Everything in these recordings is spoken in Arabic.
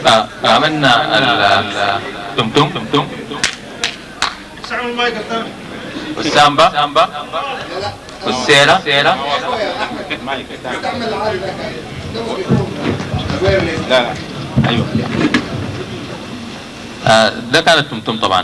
عملنا التمتم والسامبا والسيرة لا ايوه ده كان التمتم طبعا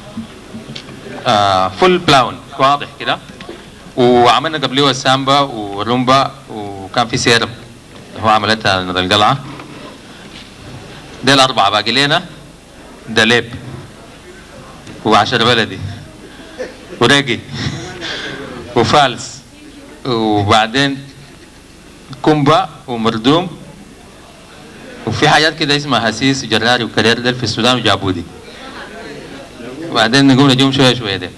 فول بلاون واضح كده. وعملنا قبليه السامبا والرومبا وكان في سيرة هو عملتها من القلعة. ده الأربعة باقي لنا ده ليب وعشر بلدي وريجي وفالس وبعدين كومبا ومردوم وفي حاجات كده اسمها هسيس وجراري وكرير ده في السودان وجابودي. وبعدين نقوم نجوم شوية شوية ده.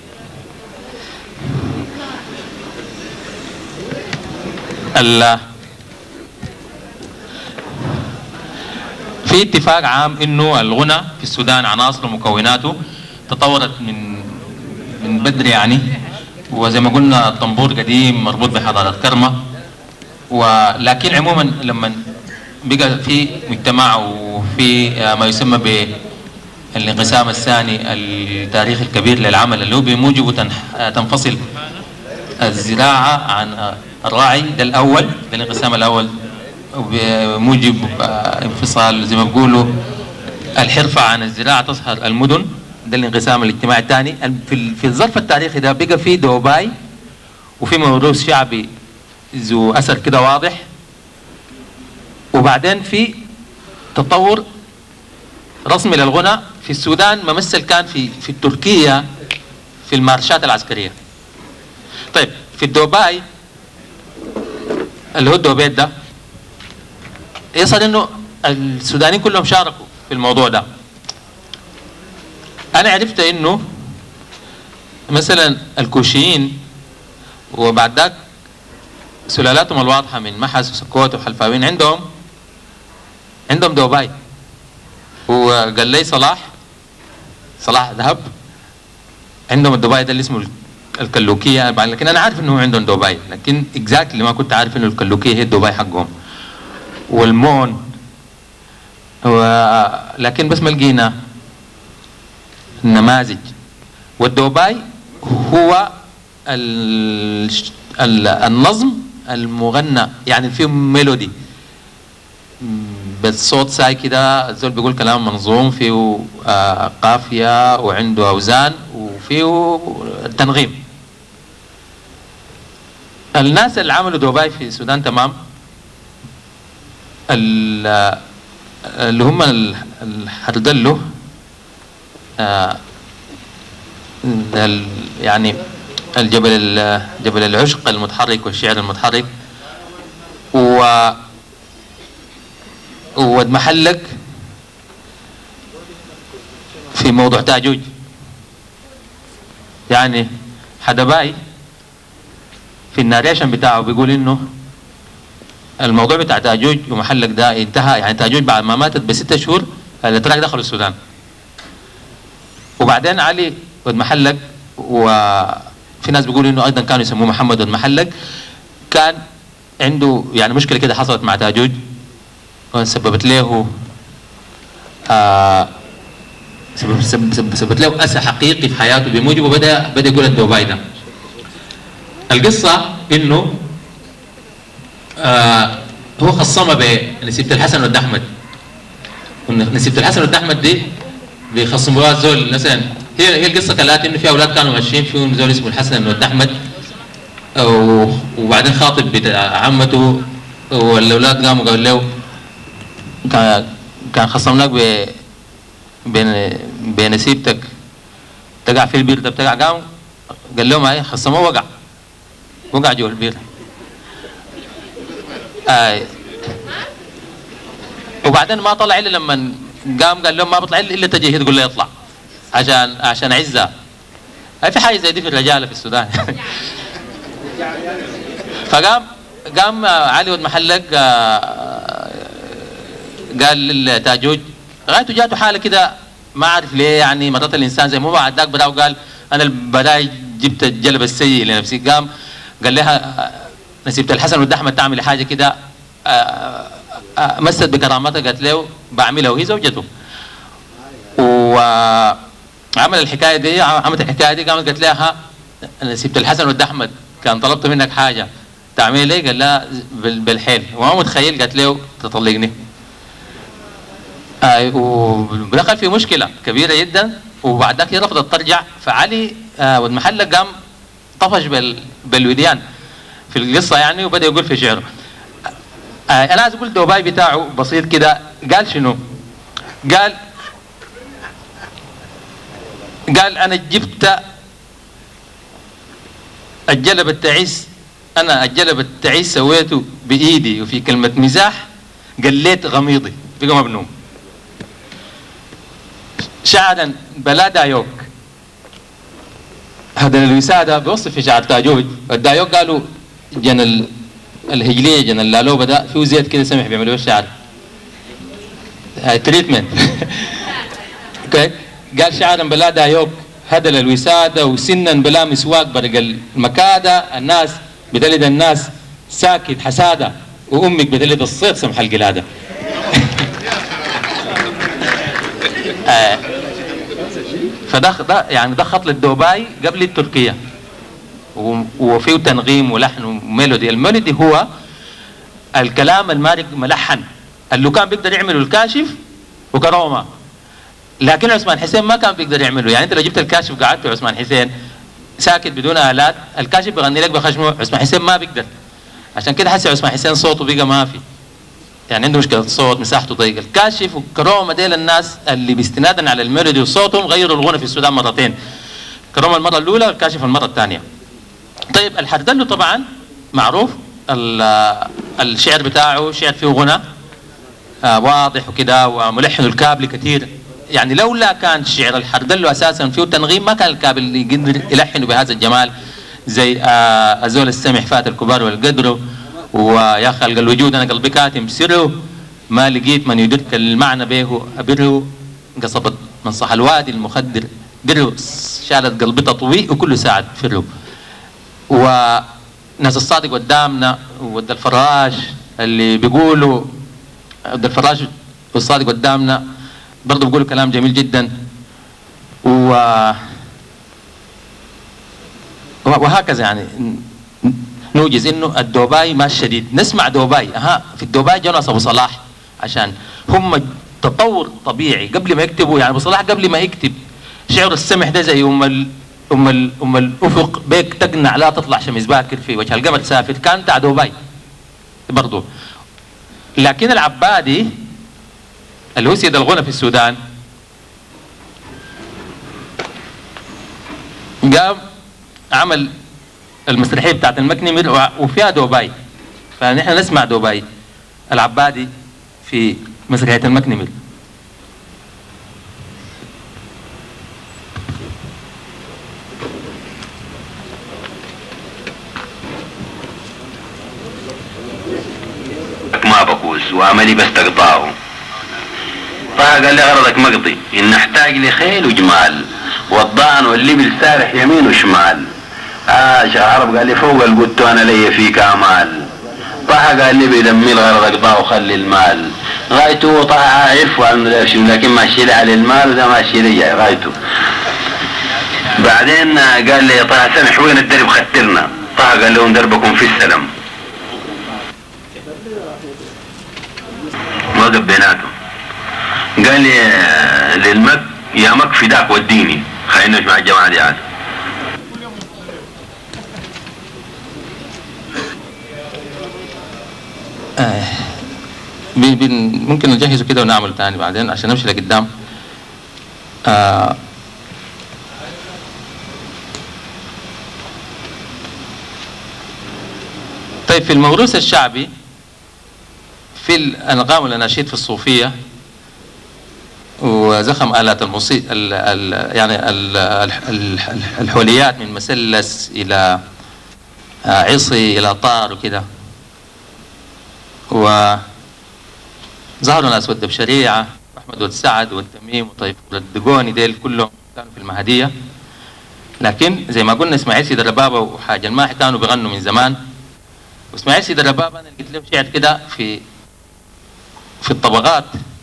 في اتفاق عام انه الغنى في السودان عناصر ومكوناته تطورت من بدري يعني. وزي ما قلنا الطنبور قديم مربوط بحضارة كرمة. ولكن عموما لما بقى في مجتمع وفي ما يسمى بالانقسام الثاني التاريخي الكبير للعمل اللي هو بموجبه تنفصل الزراعة عن الراعي. ده الأول، ده الانقسام الأول بموجب انفصال زي ما بيقولوا الحرفة عن الزراعة تظهر المدن. ده الانقسام الاجتماعي الثاني. في الظرف التاريخي ده بقى في دوباي وفي موروث شعبي ذو أثر كده واضح. وبعدين في تطور رسمي للغنى في السودان ممثل كان في تركيا في المارشات العسكرية. طيب في الدوباي اللي هو الدوبيت ده يصل انه السودانيين كلهم شاركوا في الموضوع ده. انا عرفت انه مثلا الكوشيين وبعد ذاك سلالاتهم الواضحه من محس وسكوت وحلفاوين عندهم دوباي. وقال لي صلاح ذهب عندهم الدوباي ده اللي اسمه الكلوكيه. لكن انا عارف انه عندهم دوباي، لكن اكزاكتلي ما كنت عارف انه الكلوكيه هي الدوباي حقهم والمون. لكن بس ما لقينا النماذج. والدوباي هو النظم المغنى يعني فيه ميلودي بالصوت ساي كده. الزول بيقول كلام منظوم فيه قافية وعنده أوزان وفيه تنغيم. الناس اللي عملوا دوباي في السودان تمام اللي هم الحردلو يعني جبل العشق المتحرك والشعر المتحرك ومحلق في موضوع تاجوج. يعني حدباي في الناريشن بتاعه بيقول انه الموضوع بتاع تاجوج ومحلق ده انتهى. يعني تاجوج بعد ما ماتت ب6 شهور الاتراك دخلوا السودان. وبعدين علي ود محلق وفي ناس بيقولوا انه ايضا كانوا يسموه محمد ود محلق كان عنده يعني مشكله كده حصلت مع تاجوج سببت له سببت له اسى حقيقي في حياته بموجبه بدا يقول الدوباي ده. القصه انه هو خصمها بنسيبة الحسن ود احمد. نسيبة الحسن ود احمد دي بيخصموها زول مثلا. هي القصه كالاتي انه في اولاد كانوا ماشيين فيهم زول اسمه الحسن ود احمد وبعدين خاطب بتاع عمته والاولاد قاموا قالوا له كان خصمناك بنسيبتك تقع في البير ده بتقع. قال لهم ايه خصموه وقع جوا البير. وبعدين ما طلع الا لما قال لهم ما بطلع الا تجي هي تقول له يطلع عشان عزه. في حاجه زي دي في الرجاله في السودان. فقام علي ود محلق قال للتاجوج غايته جاته حاله كده ما عارف ليه. يعني مرات الانسان زي ما بعد ذاك بدأ وقال انا البداي جبت الجلب السيء لنفسي. قال لها نسيبة الحسن ود احمد تعمل حاجه كده مست بكرامتها، قالت له بعملها وهي زوجته. وعمل الحكايه دي، عملت الحكايه دي، قامت قالت لها انا سبت الحسن ود احمد كان طلبت منك حاجه تعمل لي؟ قال لا بالحيل. وما متخيل، قالت له تطلقني. ودخل في مشكله كبيره جدا، وبعد ذاك هي رفضت ترجع. فعلي ود محلق قام طفش بالوديان في القصه يعني، وبدا يقول في شعره. انا عايز اقول دوباي بتاعه بسيط كده. قال شنو؟ قال انا جبت الجلب التعيس، انا الجلب التعيس سويته بايدي، وفي كلمه مزاح قليت غميضي بقى مبنوم. شعرا بلا دايوك. هذا الوساده بيوصف في شعر تاجوج. الدايوك قالوا جن الهجليه، جن اللالوبه ده فيه زيت كده سمح بيعملوا الشعر تريتمنت. اوكي. قال شعرا بلا دايوك هدل الوساده، وسنا بلا مسواك برق المكاده، الناس بتلد الناس ساكت حساده، وامك بتلد الصيد سمح القلاده. فده يعني ده خط للدوباي قبل التركيه، وفيه تنغيم ولحن وميلودي. الميلودي هو الكلام المارق ملحن اللي كان بيقدر يعمله الكاشف وكروما، لكن عثمان حسين ما كان بيقدر يعمله. يعني انت لو جبت الكاشف وقعدت في عثمان حسين ساكت بدون آلات، الكاشف بيغني لك بخشمه، عثمان حسين ما بيقدر. عشان كده حسي عثمان حسين صوته بقى ما في، يعني عنده مشكله صوت، مساحته ضيقه. الكاشف وكروما ديل الناس اللي باستنادا على الميلودي وصوتهم غيروا الغنى في السودان مرتين، كروما المره الاولى والكاشف المره الثانيه. طيب الحردلو طبعا معروف الشعر بتاعه شعر فيه غنى واضح وكده، وملحن الكابل كثير. يعني لولا كان شعر الحردلو اساسا فيه تنغيم ما كان الكابل اللي يقدر يلحنوا بهذا الجمال زي ازول السمح فات الكبار والقدر، ويا خلق الوجود انا قلبي كاتم سره، ما لقيت من يدرك المعنى به ابره، قصبت من صح الوادي المخدر بره، شالت قلبي تطوي وكل ساعه فره. وناس الصادق قدامنا ود الفراش اللي بيقولوا ود الفراش والصادق قدامنا برضه بيقولوا كلام جميل جدا. وهكذا يعني نوجز انه الدوباي ما شديد. نسمع دوباي في الدوباي جونس ابو صلاح، عشان هم تطور طبيعي قبل ما يكتبوا. يعني ابو صلاح قبل ما يكتب شعر السمح ده زي ام الافق بيك تقنع لا تطلع شمس باكر في وجه القمر سافر، كان بتاع دوباي برضه. لكن العبادي اللي هو سيد الغنى في السودان قام عمل المسرحيه بتاعت المكنمر وفيها دوباي، فنحن نسمع دوباي العبادي في مسرحيه المكنمر. ما بكوس وعملي بستقطعه، فقال لي غرضك مقضي ان احتاج لخيل وجمال، والضان واللبل سارح يمين وشمال. شيخ العرب قال لي فوق القدت وانا لي فيك امال، طه قال لي بدمي الغرض اقطعه وخلي المال. غايته طه عارف وانه لكن ماشي لي على المال، وده ماشي لي غايته. بعدين قال لي طه سمح وين الدرب خترنا، طه قال لهم دربكم في السلم. وقف بيناتهم قال لي للمك يا مك فداك وديني، خلينا مع الجماعه دي عاد. ممكن نجهزه كده ونعمله تاني بعدين عشان نمشي لقدام. طيب في الموروث الشعبي في الأنغام والأناشيد في الصوفية وزخم آلات الموسيقى يعني الحوليات من مسلس إلى عصي إلى طار وكده. وظهروا ناس ود بشريعة أحمد والسعد والتميم وطيب الدقوني ديل كلهم كانوا في المهدية. لكن زي ما قلنا اسماعيل سيد الربابة وحاج الماحي كانوا بيغنوا من زمان. واسماعيل سيد الربابة أنا لقيت له شعر كده في في الطبقات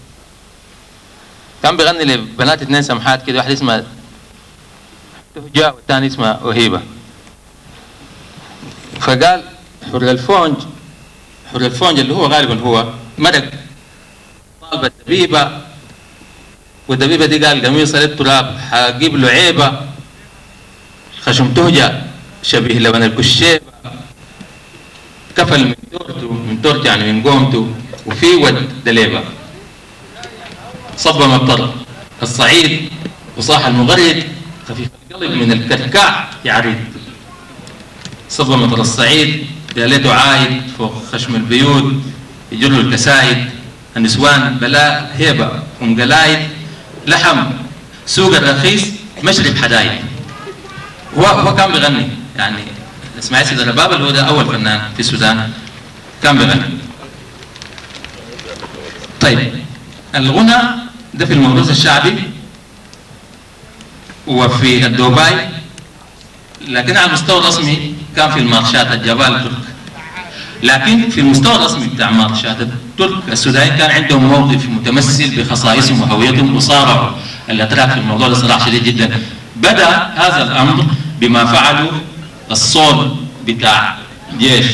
كان بيغني لبنات اثنين سمحات كده، واحدة اسمها تهجة والثاني اسمها وهيبة. فقال حر الفونج اللي هو غالبا هو مرق طالبة دبيبة، والدبيبة دي قال قميص للتراب حجيب له عيبة، خشم تهجة شبيه لبن الكشيبة، كفل من تورته يعني من قومته، وفي ود دليبة صب مطر الصعيد وصاح المغرد، خفيف القلب من الكركاع يعريد. صب مطر الصعيد يا ليته عايد فوق خشم البيوت يجر له الكسايد، النسوان بلاء هيبة قلايد، لحم سوق الرخيص مشرب حدايد. هو كان بيغني يعني اسماعيل سيد الرباب اللي هو ده أول فنان في السودان كان بيغني. طيب الغنى ده في الموروث الشعبي وفي الدوباي، لكن على المستوى الرسمي كان في المارشات الجبال الترك. لكن في المستوى الرسمي بتاع مارشات الترك السودانيين كان عندهم موقف متمثل بخصائصهم وهويتهم، وصارعوا الاتراك في الموضوع ده صراع شديد جدا. بدا هذا الامر بما فعلوا الصول بتاع جيش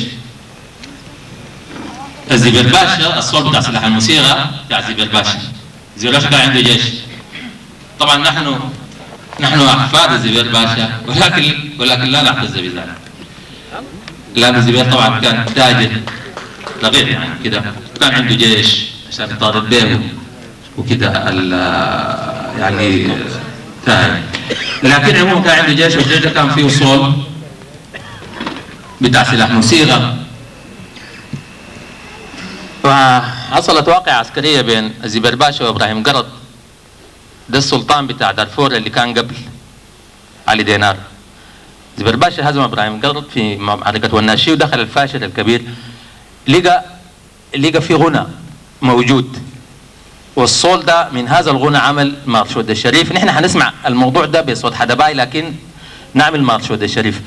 الزبير باشا، الصول بتاع سلاح الموسيقى بتاع الزبير باشا. الزبير باشا كان عنده جيش، طبعا نحن احفاد الزبير باشا، ولكن لا نعتز بذلك، لأن الزبير طبعا كان تاجر صغير يعني كده، كان عنده جيش عشان يطارد به وكده يعني تاجر. لكن عموما كان عنده جيش، والجيش ده كان فيه صول بتاع سلاح موسيقى. فحصلت واقعة عسكرية بين الزبير باشا وإبراهيم قرط، ده السلطان بتاع دارفور اللي كان قبل علي دينار. زبير باشا هزم ابراهيم قرط في معركة والناشي ودخل الفاشل الكبير، لقى في غنى موجود، والصول ده من هذا الغنى عمل مارش ود الشريف. نحن حنسمع الموضوع ده بصوت حدباي، لكن نعمل مارش ود الشريف.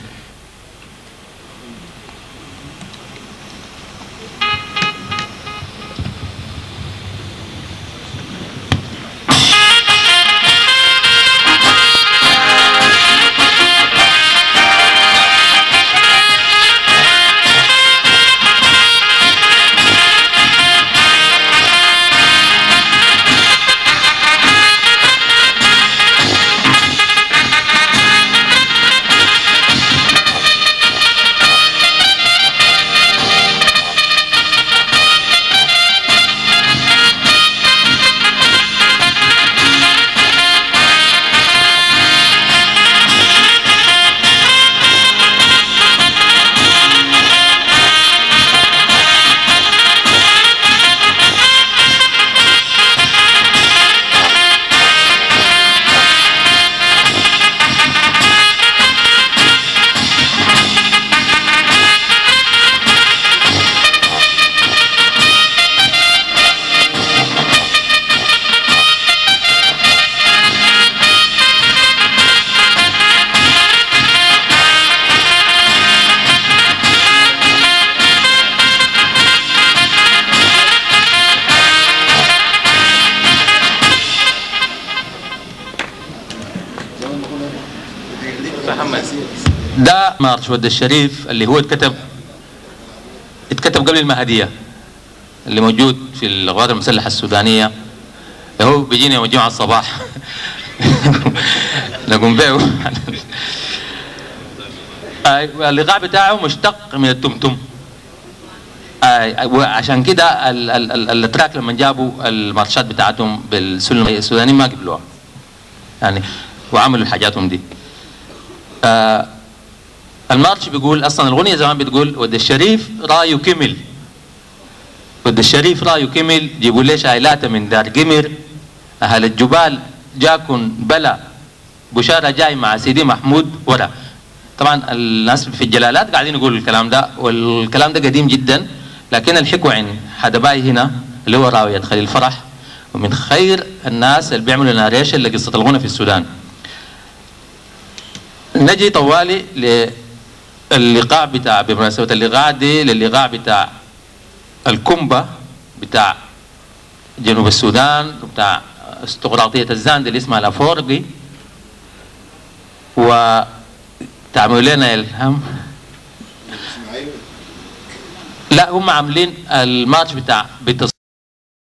ده مارش ود الشريف اللي هو اتكتب قبل المهدية، اللي موجود في القوات المسلحة السودانية. هو بيجينا يوم الجمعة الصباح نقوم به. اللقاء بتاعه مشتق من التمتم، وعشان كده الاتراك لما جابوا المارشات بتاعتهم بالسلم السودانيين ما قبلوها يعني، وعملوا حاجاتهم دي. المارش بيقول اصلا الغنية زمان بتقول ود الشريف رايه كمل، ود الشريف رايه كمل، جيبوا ليش عائلات من دار قمر، اهل الجبال جاكن بلا، بشارة جاي مع سيدي محمود ورا. طبعا الناس في الجلالات قاعدين يقولوا الكلام ده، والكلام ده قديم جدا، لكن الحكوة عن حدباي هنا اللي هو راوية خليل فرح، ومن خير الناس اللي بيعملوا ناريشن لقصة الغنى في السودان. نجي طوالي للقاء بتاع، بمناسبة اللقاء دي للقاء بتاع الكمبة بتاع جنوب السودان بتاع استقراطية الزاند اللي اسمها الأفورقي، وتعملوا لنا الهم. لا هم عاملين الماتش بتاع